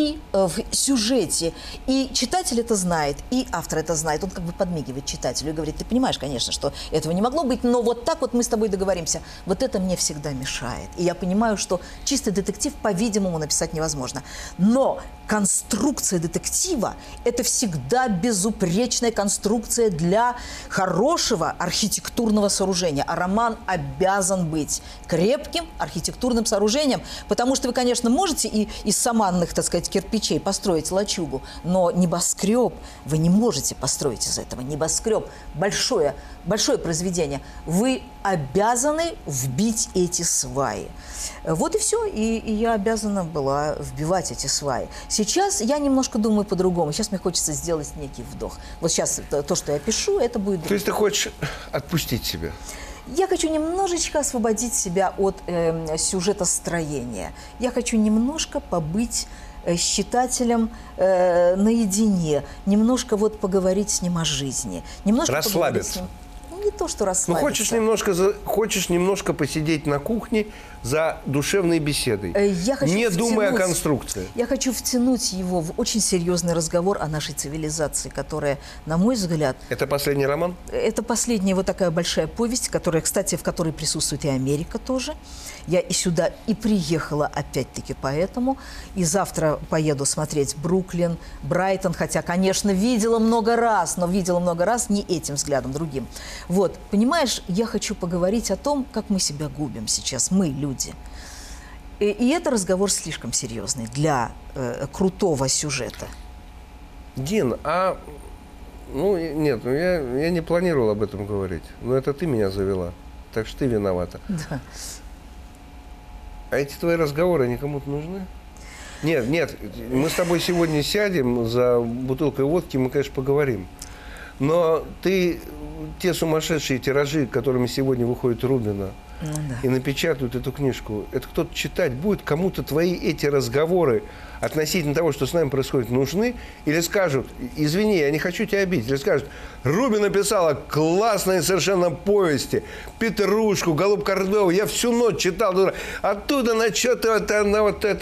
в сюжете. И читатель это знает, и автор это знает. Он как бы подмигивает читателю и говорит, ты понимаешь, конечно, что этого не могло быть, но вот так вот мы с тобой договоримся. Вот это мне всегда мешает. И я понимаю, что чистый детектив, по-видимому, написать невозможно. Но конструкция детектива – это всегда безупречная конструкция для хорошего архитектурного сооружения. А роман обязан быть крепким архитектурным сооружением, потому что вы, конечно, можете и из саманных, так сказать, кирпичей построить лачугу, но небоскреб вы не можете построить из этого. Небоскреб – большое, большое произведение. Вы обязаны вбить эти сваи. Вот и все. И, и я обязана была вбивать эти сваи. Сейчас я немножко думаю по-другому. Сейчас мне хочется сделать некий вдох. Вот сейчас то, то что я пишу, это будет… То есть ты хочешь отпустить себя? Я хочу немножечко освободить себя от э, сюжетостроения. Я хочу немножко побыть э, с читателем э, наедине, немножко вот поговорить с ним о жизни. Немножко расслабиться. С ним. Ну, не то, что расслабиться. Ну, хочешь немножко, хочешь немножко посидеть на кухне за душевной беседой, я хочу не втянуть, думая о конструкции. Я хочу втянуть его в очень серьезный разговор о нашей цивилизации, которая, на мой взгляд… Это последний роман? Это последняя вот такая большая повесть, которая, кстати, в которой присутствует и Америка тоже. Я и сюда и приехала опять-таки поэтому. И завтра поеду смотреть Бруклин, Брайтон, хотя, конечно, видела много раз, но видела много раз не этим взглядом, другим. Вот, понимаешь, я хочу поговорить о том, как мы себя губим сейчас, мы, люди. И, и это разговор слишком серьезный для э, крутого сюжета. Дин, а… Ну, нет, ну я, я не планировал об этом говорить. Но это ты меня завела. Так что ты виновата. Да. А эти твои разговоры, они кому-то нужны? Нет, нет, мы с тобой сегодня сядем за бутылкой водки, мы, конечно, поговорим. Но ты те сумасшедшие тиражи, которыми сегодня выходит Рубина, ну, да. и напечатают эту книжку, это кто-то читать будет, кому-то твои эти разговоры относительно того, что с нами происходит, нужны, или скажут, извини, я не хочу тебя обидеть, или скажут, Рубина писала классные совершенно повести, Петрушку, Голубка Кордова, я всю ночь читал, оттуда на что-то, на вот это,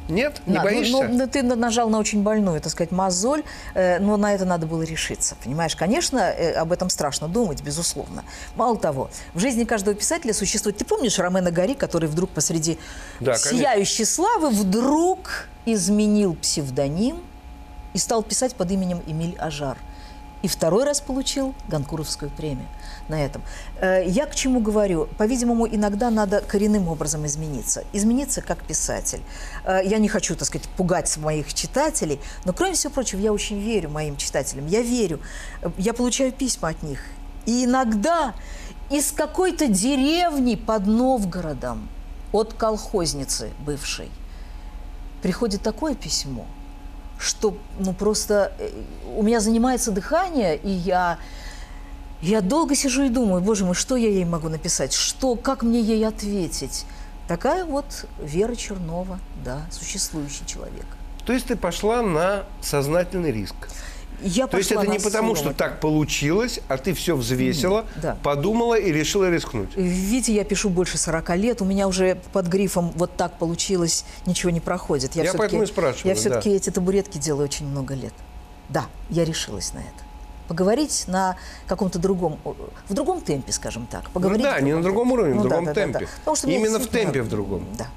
Нет? Не Да, боишься? Ну, ну, ты нажал на очень больную, так сказать, мозоль, э, но на это надо было решиться, понимаешь? Конечно, э, об этом страшно думать, безусловно. Мало того, в жизни каждого писателя существует... Ты помнишь Ромена Гори, который вдруг посреди Да, сияющей славы вдруг изменил псевдоним и стал писать под именем Эмиль Ажар? И второй раз получил Гонкуровскую премию на этом. Я к чему говорю? По-видимому, иногда надо коренным образом измениться. Измениться как писатель. Я не хочу, так сказать, пугать моих читателей, но, кроме всего прочего, я очень верю моим читателям. Я верю. Я получаю письма от них. И иногда из какой-то деревни под Новгородом, от колхозницы бывшей, приходит такое письмо, что, ну, просто у меня занимается дыхание, и я, я долго сижу и думаю, боже мой, что я ей могу написать, что, как мне ей ответить. Такая вот Вера Чернова, да, существующий человек. То есть ты пошла на сознательный риск? Я То есть это не потому, что так получилось, а ты все взвесила, да. подумала и решила рискнуть. Видите, я пишу больше сорока лет, у меня уже под грифом «вот так получилось» ничего не проходит. Я, я поэтому и спрашиваю. Я все-таки да. эти табуретки делаю очень много лет. Да, я решилась на это. Поговорить на каком-то другом, в другом темпе, скажем так. Поговорить ну да, не на другом уровне, ну, в другом да, темпе. Да, да, да. Потому что именно в темпе в другом. Да.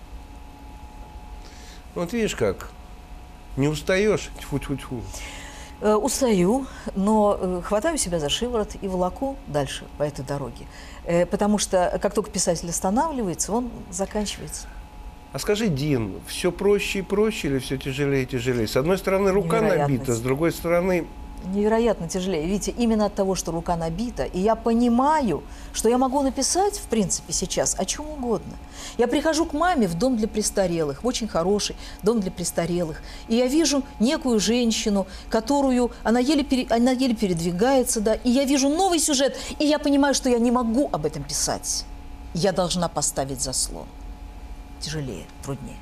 Вот видишь как, не устаешь, тьфу-тьфу-тьфу. Устаю, но хватаю себя за шиворот и волоку дальше по этой дороге. Потому что как только писатель останавливается, он заканчивается. А скажи, Дин, все проще и проще или все тяжелее и тяжелее? С одной стороны, рука набита, с другой стороны... Невероятно тяжелее. Видите, именно от того, что рука набита, и я понимаю, что я могу написать, в принципе, сейчас о чем угодно. Я прихожу к маме в дом для престарелых, в очень хороший дом для престарелых, и я вижу некую женщину, которую, она еле, пере, она еле передвигается, да, и я вижу новый сюжет, и я понимаю, что я не могу об этом писать. Я должна поставить заслон. Тяжелее, труднее.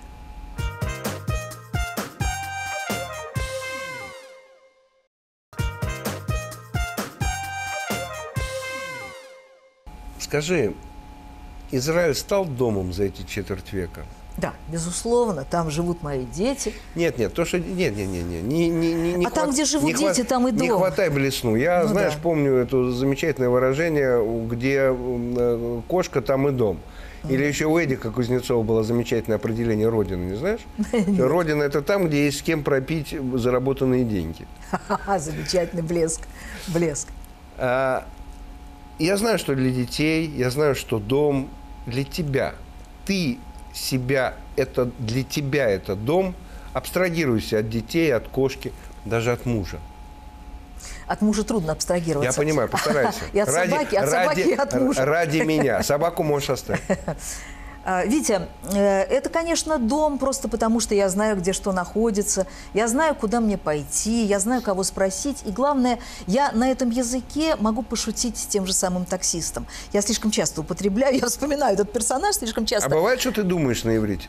Скажи, Израиль стал домом за эти четверть века? Да, безусловно, там живут мои дети. Нет, нет, то, что... Нет, нет, нет, нет. Не, не, не, не а хват... там, где живут не дети, хват... там и дом. Не хватай блесну. Я, ну, знаешь, да. помню это замечательное выражение, где кошка, там и дом. Или еще у Эдика Кузнецова было замечательное определение родины, не знаешь? Родина – это там, где есть с кем пропить заработанные деньги. Замечательный блеск, блеск. А, я знаю, что для детей, я знаю, что дом для тебя. Ты себя, это для тебя это дом, абстрагируйся от детей, от кошки, даже от мужа. От мужа трудно абстрагироваться. Я понимаю, постарайся. И от ради, собаки, от ради, собаки и от мужа. Ради меня. Собаку можешь оставить. Витя, это, конечно, дом просто потому, что я знаю, где что находится, я знаю, куда мне пойти, я знаю, кого спросить. И главное, я на этом языке могу пошутить с тем же самым таксистом. Я слишком часто употребляю, я вспоминаю этот персонаж слишком часто. А бывает, что ты думаешь на иврите?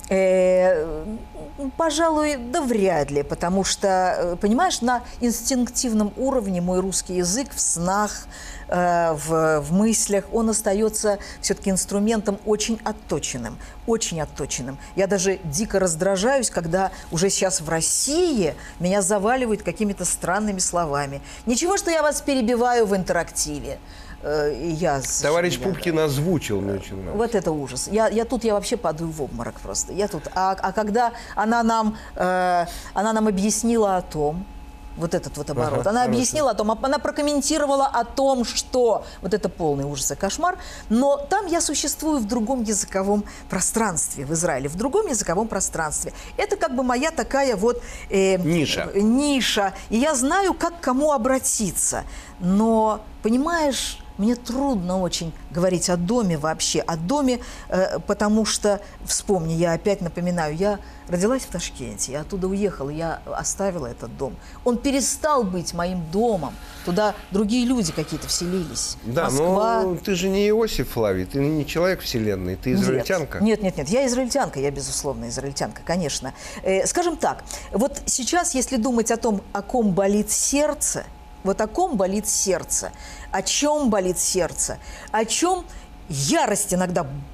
Э, пожалуй, да вряд ли, потому что, понимаешь, на инстинктивном уровне мой русский язык в снах, э, в, в мыслях, он остается все-таки инструментом очень отточенным, очень отточенным. Я даже дико раздражаюсь, когда уже сейчас в России меня заваливают какими-то странными словами. Ничего, что я вас перебиваю в интерактиве. Я, Товарищ я, Пупкин да. озвучил, мне очень нравится. Вот это ужас. Я, я тут я вообще падаю в обморок просто. Я тут. А, а когда она нам, э, она нам объяснила о том, вот этот вот оборот, ага, она хорошо. объяснила о том, она прокомментировала о том, что вот это полный ужас и кошмар, но там я существую в другом языковом пространстве в Израиле, в другом языковом пространстве. Это как бы моя такая вот э, ниша. ниша, и я знаю, как к кому обратиться. Но, понимаешь, мне трудно очень говорить о доме вообще, о доме, э, потому что, вспомни, я опять напоминаю, я родилась в Ташкенте, я оттуда уехала, я оставила этот дом. Он перестал быть моим домом, туда другие люди какие-то вселились. Да, Москва... но ты же не Иосиф Флавий, ты не человек вселенной, ты израильтянка. Нет, нет, нет, я израильтянка, я, безусловно, израильтянка, конечно. Э, скажем так, вот сейчас, если думать о том, о ком болит сердце, вот о ком болит сердце, о чем болит сердце, о чем ярость иногда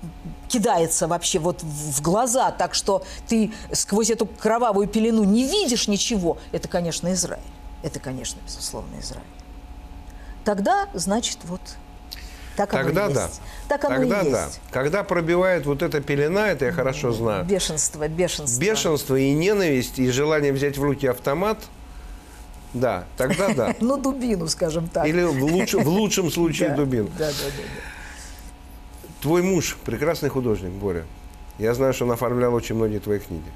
кидается вообще вот в глаза, так что ты сквозь эту кровавую пелену не видишь ничего, это, конечно, Израиль. Это, конечно, безусловно, Израиль. Тогда, значит, вот так оно Тогда и да. есть. Так оно Тогда и есть. да. Когда пробивает вот эта пелена, это я хорошо знаю. Бешенство, бешенство. Бешенство и ненависть, и желание взять в руки автомат, да, тогда да. Ну, дубину, скажем так. Или в, луч, в лучшем случае Да, дубину. Да, да, да, да. Твой муж прекрасный художник, Боря. Я знаю, что он оформлял очень многие твои книги.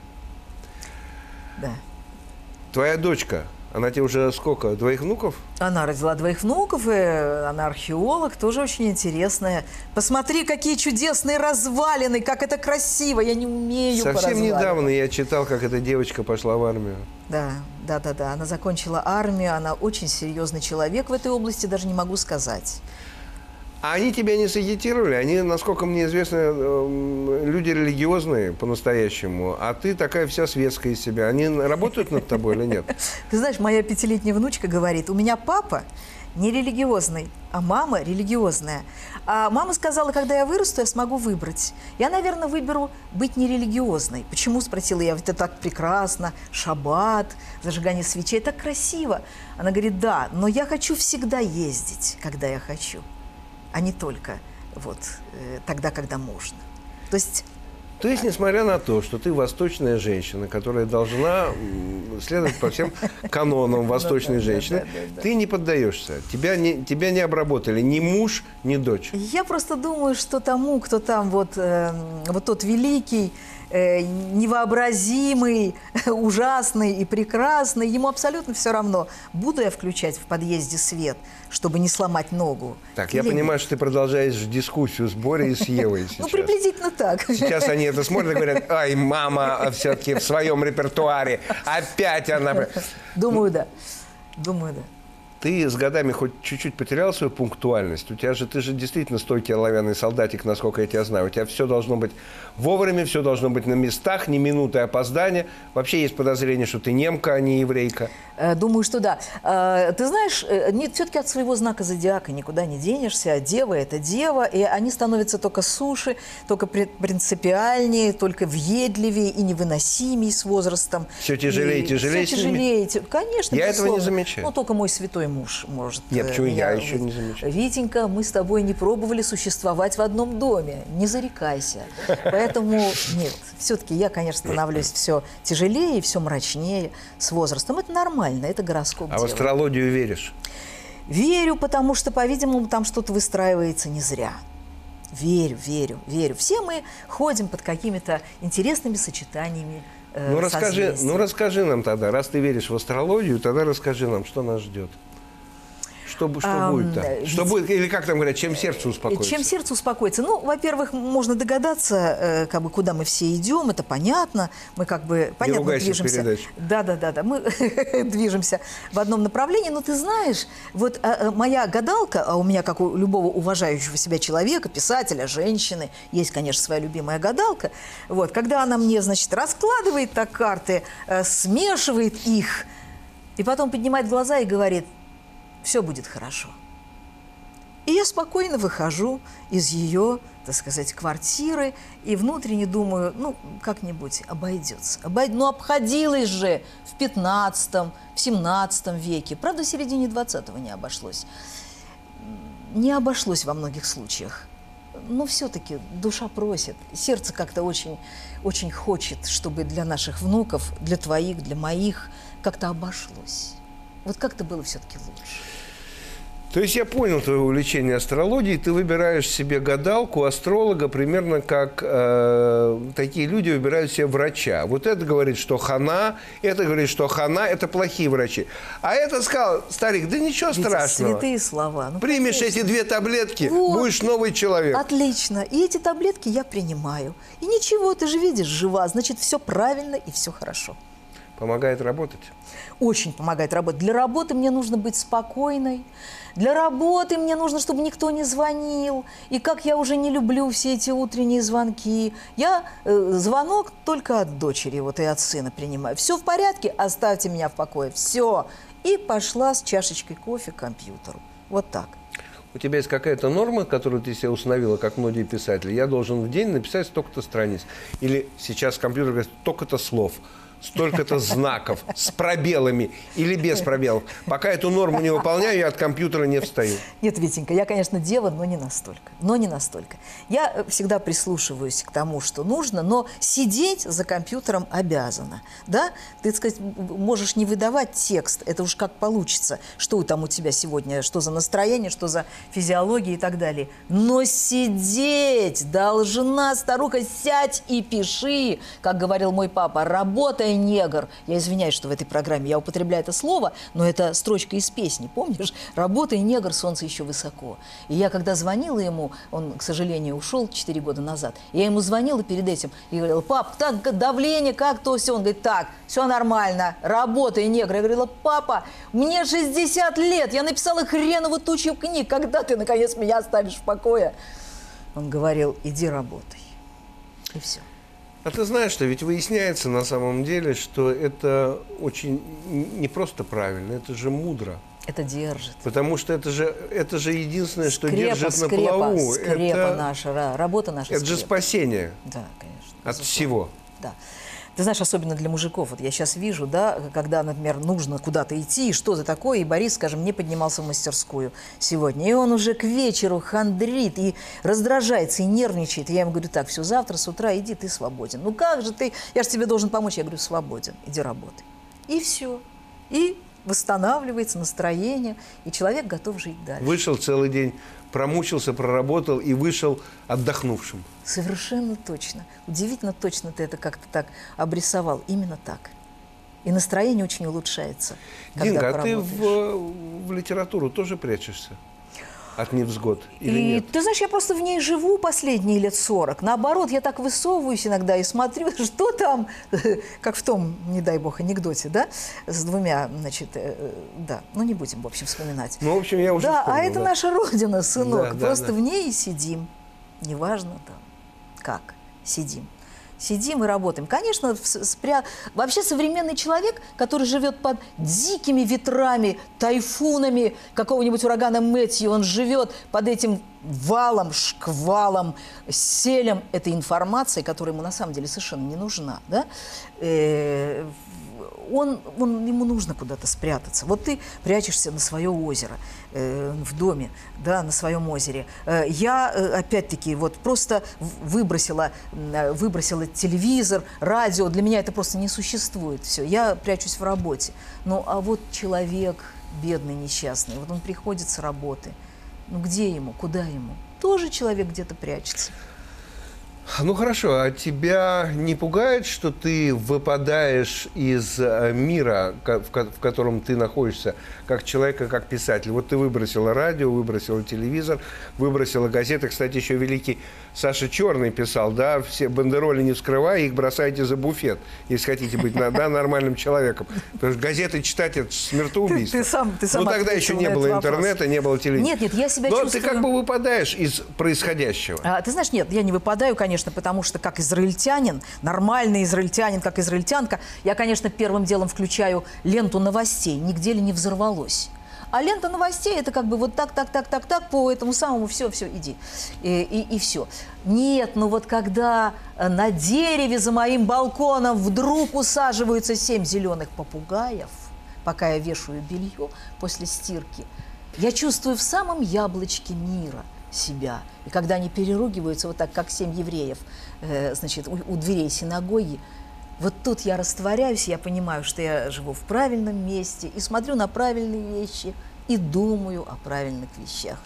Да. Твоя дочка, она тебе уже сколько? Двоих внуков? Она родила двоих внуков, и она археолог, тоже очень интересная. Посмотри, какие чудесные развалины, как это красиво, я не умею по Совсем развалинам. недавно я читал, как эта девочка пошла в армию. Да, да, да, да. Она закончила армию, она очень серьезный человек в этой области, даже не могу сказать. А они тебя не сагитировали? Они, насколько мне известно, э, люди религиозные по-настоящему, а ты такая вся светская из себя. Они работают над тобой или нет? Ты знаешь, моя пятилетняя внучка говорит, у меня папа не религиозный, а мама религиозная. А мама сказала, когда я вырасту, я смогу выбрать. Я, наверное, выберу быть нерелигиозной. Почему, спросила я, это так прекрасно, шаббат, зажигание свечей, так красиво. Она говорит, да, но я хочу всегда ездить, когда я хочу, а не только вот э, тогда, когда можно. То есть... То есть, несмотря на то, что ты восточная женщина, которая должна м, следовать по всем канонам восточной женщины, ты не поддаешься. Тебя не, тебя не обработали ни муж, ни дочь. Я просто думаю, что тому, кто там вот, э, вот тот великий, э, невообразимый, ужасный и прекрасный, ему абсолютно все равно, буду я включать в подъезде свет, чтобы не сломать ногу. Так, я или понимаю, нет. что ты продолжаешь дискуссию с Борей и с Евой сейчас. Ну, приблизительно так. Сейчас они это смотрят и говорят, ай, мама все-таки в своем репертуаре, опять она... Думаю, да. Думаю, да. Ты с годами хоть чуть-чуть потерял свою пунктуальность? У тебя же, ты же действительно стойкий оловянный солдатик, насколько я тебя знаю. У тебя все должно быть вовремя, все должно быть на местах, ни минуты опоздания. Вообще есть подозрение, что ты немка, а не еврейка. Думаю, что да. Ты знаешь, все-таки от своего знака зодиака никуда не денешься. Дева – это дева, и они становятся только суше, только принципиальнее, только въедливее и невыносимее с возрастом. Все тяжелее и тяжелее. Все тяжелее. Конечно, я безусловно. этого не замечаю. Ну, только мой святой муж может. Нет, почему меня... я еще не замечаю? Витенька, мы с тобой не пробовали существовать в одном доме. Не зарекайся. Поэтому нет. Все-таки я, конечно, становлюсь все тяжелее и все мрачнее с возрастом. Это нормально. Это гороскоп А дела. в астрологию веришь? Верю, потому что, по-видимому, там что-то выстраивается не зря. Верю, верю, верю. Все мы ходим под какими-то интересными сочетаниями э, ну, расскажи, созвездий. ну, расскажи нам тогда, раз ты веришь в астрологию, тогда расскажи нам, что нас ждет. Что, что а, будет там? Ведь... Что будет, или как там говорят, чем сердце успокоится? Чем сердце успокоится? Ну, во-первых, можно догадаться, э, как бы, куда мы все идем, это понятно. Мы как бы, понятно, движемся. Да-да-да, мы движемся в одном направлении. Но ты знаешь, вот а, моя гадалка, а у меня, как у любого уважающего себя человека, писателя, женщины, есть, конечно, своя любимая гадалка. Вот, когда она мне, значит, раскладывает так карты, э, смешивает их, и потом поднимает глаза и говорит: все будет хорошо. И я спокойно выхожу из ее, так сказать, квартиры и внутренне думаю, ну, как-нибудь обойдется. Обойд... Ну, обходилось же в пятнадцатом, в семнадцатом веке. Правда, в середине двадцатого не обошлось. Не обошлось во многих случаях. Но все-таки душа просит. Сердце как-то очень, очень хочет, чтобы для наших внуков, для твоих, для моих как-то обошлось. Вот как-то было все-таки лучше. То есть я понял твое увлечение астрологией. Ты выбираешь себе гадалку, астролога, примерно как э, такие люди выбирают себе врача. Вот это говорит, что хана, это говорит, что хана, это плохие врачи. А это сказал старик, да ничего Ведь страшного. Святые слова. Ну, примешь конечно. эти две таблетки, вот. Будешь новый человек. Отлично. И эти таблетки я принимаю. И ничего, ты же видишь, жива. Значит, все правильно и все хорошо. Помогает работать? Очень помогает работать. Для работы мне нужно быть спокойной. Для работы мне нужно, чтобы никто не звонил. И как я уже не люблю все эти утренние звонки. Я э, звонок только от дочери вот, и от сына принимаю. Все в порядке? Оставьте меня в покое. Все. И пошла с чашечкой кофе к компьютеру. Вот так. У тебя есть какая-то норма, которую ты себе установила, как многие писатели? Я должен в день написать столько-то страниц. Или сейчас компьютер говорит, столько-то слов, столько-то знаков с пробелами или без пробелов. Пока эту норму не выполняю, я от компьютера не встаю. Нет, Витенька, я, конечно, дева, но не настолько. Но не настолько. Я всегда прислушиваюсь к тому, что нужно, но сидеть за компьютером обязана. Да? Ты, так сказать, можешь не выдавать текст, это уж как получится, что там у тебя сегодня, что за настроение, что за физиология и так далее. Но сидеть должна, старуха, сядь и пиши, как говорил мой папа, работай, негр. Я извиняюсь, что в этой программе я употребляю это слово, но это строчка из песни, помнишь? Работай, негр, солнце еще высоко. И я, когда звонила ему, он, к сожалению, ушел четыре года назад, я ему звонила перед этим и говорила, пап, так давление, как то все. Он говорит, так, все нормально, работай, негр. Я говорила, папа, мне шестьдесят лет, я написала хренову тучу книг, когда ты, наконец, меня оставишь в покое? Он говорил, иди работай. И все. А ты знаешь, что ведь выясняется на самом деле, что это очень не просто правильно, это же мудро. Это держит. Потому что это же, это же единственное, что скрепа, держит скрепа, на плаву. Скрепа это, наша, работа наша. Это скрепа. же спасение. Да, конечно. От всего. Да. Ты знаешь, особенно для мужиков. Вот я сейчас вижу, да, когда, например, нужно куда-то идти, и что-то такое, и Борис, скажем, не поднимался в мастерскую сегодня. И он уже к вечеру хандрит, и раздражается, и нервничает. И я ему говорю, так, все, завтра с утра иди, ты свободен. Ну как же ты, я же тебе должен помочь. Я говорю, свободен, иди работай. И все. И восстанавливается настроение, и человек готов жить дальше. Вышел целый день, промучился, проработал и вышел отдохнувшим. Совершенно точно. Удивительно точно ты это как-то так обрисовал. Именно так. И настроение очень улучшается. Динка, а ты в, в литературу тоже прячешься? От невзгод или и, нет? Ты знаешь, я просто в ней живу последние лет сорок. Наоборот, я так высовываюсь иногда и смотрю, что там, как в том, не дай бог, анекдоте, да, с двумя, значит, э, да, ну не будем, в общем, вспоминать. Ну, в общем, я уже Да, вспомнил, а это да. наша родина, сынок. Да, просто да, да. в ней и сидим. Неважно там, как, сидим. Сидим и работаем. Конечно, спря... вообще современный человек, который живет под дикими ветрами, тайфунами какого-нибудь урагана Мэтью, он живет под этим валом, шквалом, селем этой информации, которая ему на самом деле совершенно не нужна. Да? Э-э- Он, он, ему нужно куда-то спрятаться. Вот ты прячешься на свое озеро, э, в доме, да, на своем озере. Э, я, э, опять-таки, вот просто выбросила, э, выбросила телевизор, радио. Для меня это просто не существует. Все, я прячусь в работе. Ну, а вот человек бедный, несчастный, вот он приходит с работы. Ну, где ему, куда ему? Тоже человек где-то прячется. Ну хорошо, а тебя не пугает, что ты выпадаешь из мира, в котором ты находишься, как человека, как писатель? Вот ты выбросила радио, выбросила телевизор, выбросила газеты. Кстати, еще великий Саша Черный писал, да, все бандероли не вскрывая, их бросайте за буфет, если хотите быть да, нормальным человеком. Потому что газеты читать – это смертоубийство. Ты, ты сам, ты сам ну тогда еще не было интернета, не было телевизора. Нет, нет, я себя Но чувствую... ты как бы выпадаешь из происходящего. А, ты знаешь, нет, я не выпадаю, конечно, потому что как израильтянин, нормальный израильтянин, как израильтянка, я, конечно, первым делом включаю ленту новостей, нигде ли не взорвалось. А лента новостей – это как бы вот так, так, так, так, так, по этому самому, все, все, иди. И, и, и все. Нет, ну вот когда на дереве за моим балконом вдруг усаживаются семь зеленых попугаев, пока я вешаю белье после стирки, я чувствую в самом яблочке мира себя. И когда они переругиваются вот так, как семь евреев, э, значит, у, у дверей синагоги, вот тут я растворяюсь, я понимаю, что я живу в правильном месте, и смотрю на правильные вещи, и думаю о правильных вещах.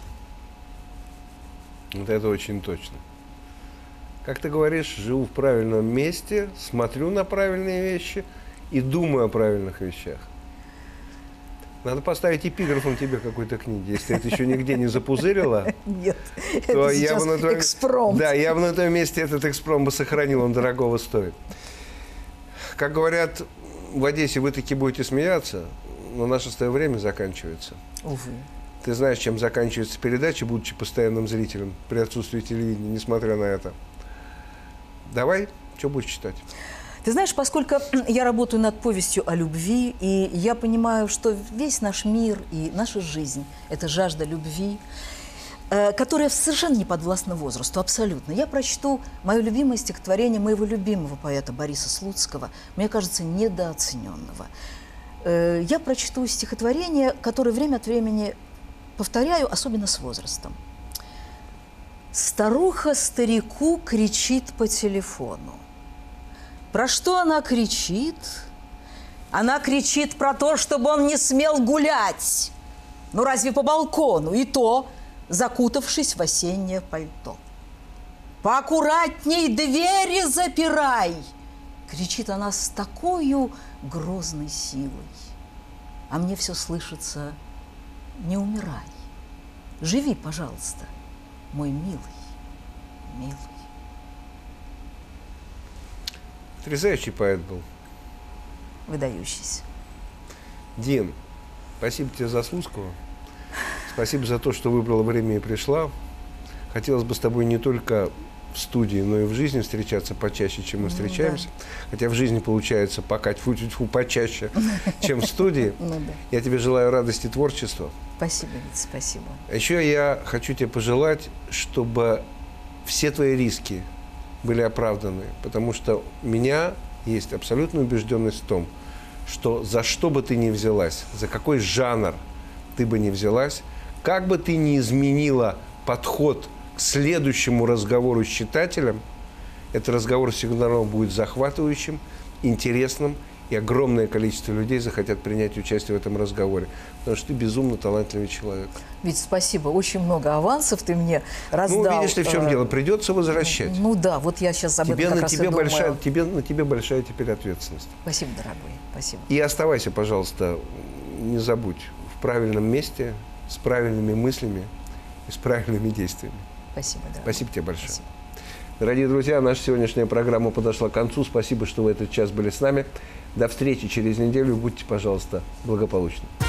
Вот это очень точно. Как ты говоришь, живу в правильном месте, смотрю на правильные вещи и думаю о правильных вещах. Надо поставить эпиграфом тебе какой-то книги. Если ты это еще нигде не запузырила, Нет, то это я сейчас бы на твоем... экспромт. Да, я бы на твоем месте этот экспромт бы сохранил, он дорогого стоит. Как говорят, в Одессе вы таки будете смеяться, но наше с тобой время заканчивается. Увы. Ты знаешь, чем заканчивается передача, будучи постоянным зрителем при отсутствии телевидения, несмотря на это. Давай, что будешь читать? Ты знаешь, поскольку я работаю над повестью о любви, и я понимаю, что весь наш мир и наша жизнь – это жажда любви, э, которое совершенно не подвластно возрасту, абсолютно. Я прочту мое любимое стихотворение моего любимого поэта Бориса Слуцкого, мне кажется, недооцененного. Э, я прочту стихотворение, которое время от времени повторяю, особенно с возрастом. Старуха старику кричит по телефону. Про что она кричит? Она кричит про то, чтобы он не смел гулять. Ну, разве по балкону? И то, закутавшись в осеннее пальто. «Поаккуратней двери запирай!» Кричит она с такой грозной силой. А мне все слышится: не умирай. Живи, пожалуйста, мой милый, милый. Потрясающий поэт был. Выдающийся. Дин, спасибо тебе за Слуцкого. Спасибо за то, что выбрала время и пришла. Хотелось бы с тобой не только в студии, но и в жизни встречаться почаще, чем мы встречаемся. Да. Хотя в жизни получается пока тьфу-тьфу почаще, чем в студии. Ну, да. Я тебе желаю радости творчества. Спасибо, Витя, спасибо. А еще я хочу тебе пожелать, чтобы все твои риски были оправданы, потому что у меня есть абсолютная убежденность в том, что за что бы ты ни взялась, за какой жанр ты бы ни взялась, как бы ты ни изменила подход к следующему разговору с читателем, этот разговор всегда равно будет захватывающим, интересным, и огромное количество людей захотят принять участие в этом разговоре, потому что ты безумно талантливый человек. Ведь спасибо, очень много авансов ты мне раздал. Ну, видишь ли, в чем дело, придется возвращать. Ну, ну да, вот я сейчас об тебе этом как на раз тебе и большая, думаю. тебе, на тебе большая теперь ответственность. Спасибо, дорогой, спасибо. И оставайся, пожалуйста, не забудь, в правильном месте, с правильными мыслями и с правильными действиями. Спасибо, дорогой. Спасибо тебе большое. Спасибо. Дорогие друзья, наша сегодняшняя программа подошла к концу. Спасибо, что в этот час были с нами. До встречи через неделю. Будьте, пожалуйста, благополучны.